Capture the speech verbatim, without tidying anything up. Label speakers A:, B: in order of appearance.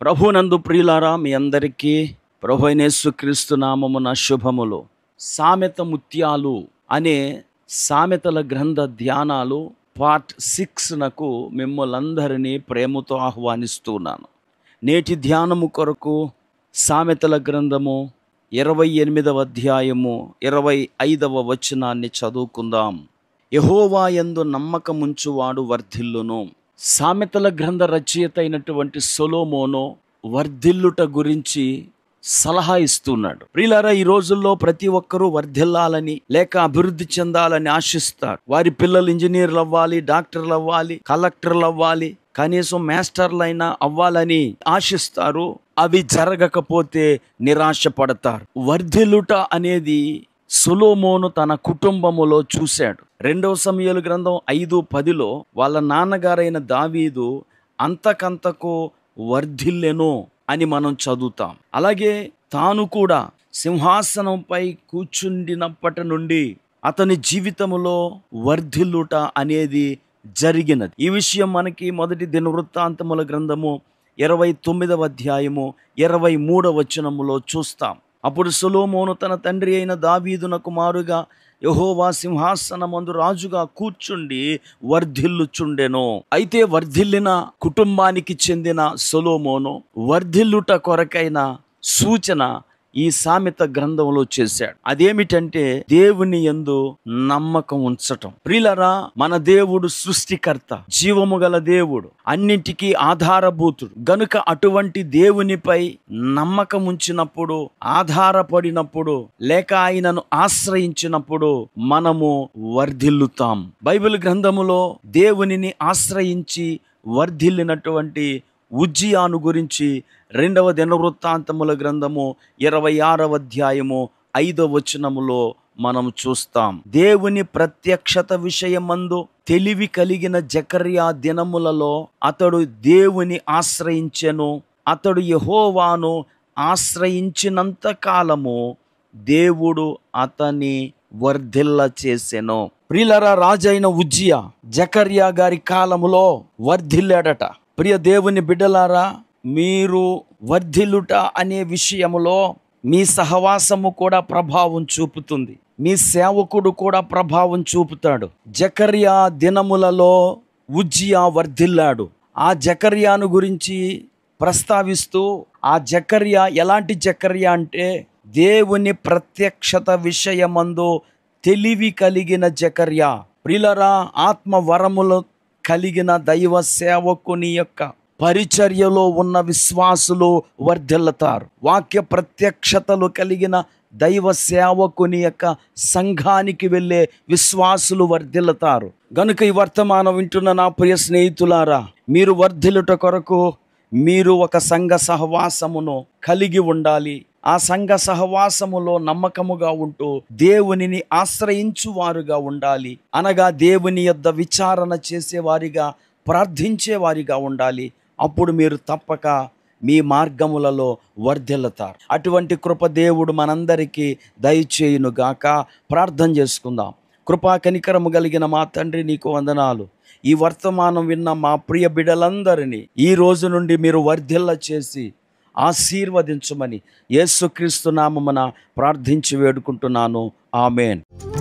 A: ప్రభునందు ప్రియులారా, మీ అందరికీ ప్రభు అయిన యేసుక్రీస్తు నామమున శుభములు. సామెత ముత్యాలు అనే సామెతల గ్రంథ ధ్యానాలు పార్ట్ సిక్స్ నకు మిమ్మల్ందరినీ ప్రేమతో ఆహ్వానిస్తున్నాను. నేటి ధ్యానము కొరకు సామెతల గ్రంథము ఇరవై ఎనిమిదవ అధ్యాయము ఇరవై ఐదవ వచనాన్ని చదువుకుందాం. యెహోవా యందు నమ్మకముంచువాడు వర్ధిల్లును. సామెతల గ్రంథ రచయిత అయినటువంటి సొలొమోను వర్ధిల్లుట గురించి సలహా ఇస్తున్నాడు. ప్రియులారా, ఈ రోజుల్లో ప్రతి ఒక్కరూ వర్ధిల్లాలని లేక అభివృద్ధి చెందాలని ఆశిస్తారు. వారి పిల్లలు ఇంజనీర్లు అవ్వాలి, డాక్టర్లు అవ్వాలి, కలెక్టర్లు అవ్వాలి, కనీసం మాస్టర్లైనా అవ్వాలని ఆశిస్తారు. అవి జరగకపోతే నిరాశ పడతారు. వర్ధిల్లుట అనేది సొలొమోను తన కుటుంబములో చూశాడు. రెండవ సమూయేలు గ్రంథం ఐదు పదిలో వాళ్ళ నాన్నగారైన దావీదు అంతకంతకు వర్ధిల్లెను అని మనం చదువుతాం. అలాగే తాను కూడా సింహాసనంపై కూర్చుండినప్పటి నుండి అతని జీవితంలో వర్ధిల్లుట అనేది జరిగినది. ఈ విషయం మనకి మొదటి దినవృత్తాంతముల గ్రంథము ఇరవై తొమ్మిదవ అధ్యాయము ఇరవై మూడవ వచనములో చూస్తాం. అప్పుడు సొలొమోను తన తండ్రి అయిన దావీదునకు మారుగా యెహోవా సింహాసనమందు రాజుగా కూర్చుండి వర్ధిల్లుచుండెను. అయితే వర్ధిల్లిన కుటుంబానికి చెందిన సొలొమోను వర్ధిల్లుట కొరకైన సూచన ఈ సామెత గ్రంథంలో చేశాడు. అదేమిటంటే దేవుని యందు నమ్మకం ఉంచటం. ప్రియులారా, మన దేవుడు సృష్టికర్త, జీవము గల దేవుడు, అన్నింటికీ ఆధారభూతుడు గనుక అటువంటి దేవునిపై నమ్మకం ఉంచినప్పుడు, ఆధారపడినప్పుడు లేక ఆయనను ఆశ్రయించినప్పుడు మనము వర్ధిల్లుతాం. బైబిల్ గ్రంథములో దేవునిని ఆశ్రయించి వర్ధిల్లినటువంటి ఉజ్జియాను గురించి రెండవ దినవృత్తాంతముల గ్రంథము ఇరవై ఆరవ అధ్యాయము ఐదవ వచనములో మనం చూస్తాం. దేవుని ప్రత్యక్షత విషయమందు తెలివి కలిగిన జకర్యా దినములలో అతడు దేవుని ఆశ్రయించెను. అతడు యెహోవాను ఆశ్రయించినంత కాలము దేవుడు అతని వర్ధిల్ల చేసెను. ప్రియులారా, రాజైన ఉజ్జియా జకర్యా గారి కాలములో వర్ధిల్లాడట. ప్రియ దేవుని బిడ్డలారా, మీరు వర్ధిల్లుట అనే విషయములో మీ సహవాసము కూడా ప్రభావం చూపుతుంది. మీ సేవకుడు కూడా ప్రభావం చూపుతాడు. జకర్యా దినములలో ఉజ్జియా వర్ధిల్లాడు. ఆ జకర్యాను గురించి ప్రస్తావిస్తూ, ఆ జకర్యా ఎలాంటి జకర్యా అంటే దేవుని ప్రత్యక్షత విషయమందు తెలివి కలిగిన జకర్యా. ప్రియులారా, ఆత్మ వరములు కలిగిన దైవ సేవకుని యొక్క పరిచర్యలో ఉన్న విశ్వాసులు వర్ధిల్లుతారు. వాక్య ప్రత్యక్షతలు కలిగిన దైవ సేవకుని యొక్క సంఘానికి వెళ్ళే విశ్వాసులు వర్ధిల్లుతారు. గనుక ఈ వర్తమానం వింటున్న నా ప్రియ స్నేహితులారా, మీరు వర్ధిల్లుట కొరకు మీరు ఒక సంఘ సహవాసమును కలిగి ఉండాలి. ఆ సంఘ సహవాసములో నమ్మకముగా ఉంటూ దేవునిని ఆశ్రయించువారుగా ఉండాలి. అనగా దేవుని యొద్ద విచారణ చేసేవారిగా, ప్రార్థించేవారిగా ఉండాలి. అప్పుడు మీరు తప్పక మీ మార్గములలో వర్ధిల్లుతారు. అటువంటి కృప దేవుడు మనందరికీ దయచేయునుగాక. ప్రార్థన చేసుకుందాం. కృపా కనికరము కలిగిన మా తండ్రి, నీకు వందనాలు. ఈ వర్తమానం విన్న మా ప్రియ బిడ్డలందరినీ ఈ రోజు నుండి మీరు వర్ధిల్ల చేసి ఆశీర్వదించమని యేసుక్రీస్తు నామమున ప్రార్థించి వేడుకుంటున్నాను. ఆమేన్.